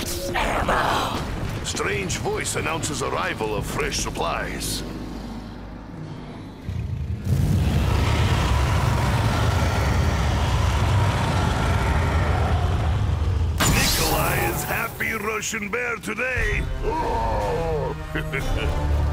Ammo! Strange voice announces arrival of fresh supplies. Nikolai is happy Russian bear today. Oh.